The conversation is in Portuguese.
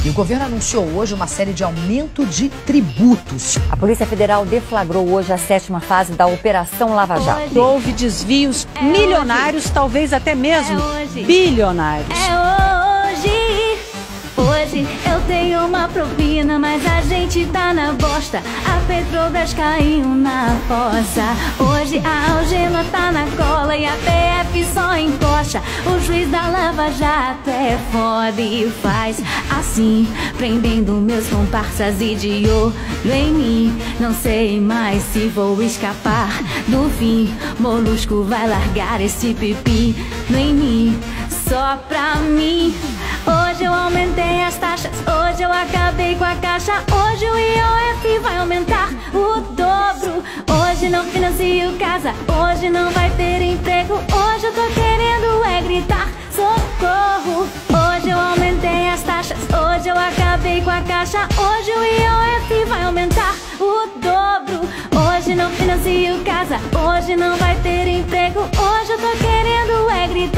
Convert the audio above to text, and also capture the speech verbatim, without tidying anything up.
E o governo anunciou hoje uma série de aumento de tributos. A Polícia Federal deflagrou hoje a sétima fase da Operação Lava Jato. Houve desvios é milionários, hoje. Talvez até mesmo é bilionários. É hoje. Hoje eu tenho uma propina, mas a gente tá na bosta. A Petrobras caiu na fossa. Hoje a algema tá na cola e a P F só encosta. O juiz da Lava Jato é foda e faz assim, prendendo meus comparsas e de olho em mim. Não sei mais se vou escapar do fim. Molusco vai largar esse pipi em mim, só pra mim. Hoje eu aumentei as taxas, hoje eu acabei com a caixa. Hoje o I O F vai aumentar o dobro. Hoje não financio casa, hoje não vai ter emprego. Hoje eu tô querendo é gritar socorro. Hoje eu aumentei as taxas, hoje eu acabei com a caixa. Hoje o I O F vai aumentar o dobro. Hoje não financio casa, hoje não vai ter emprego. Hoje eu tô querendo é gritar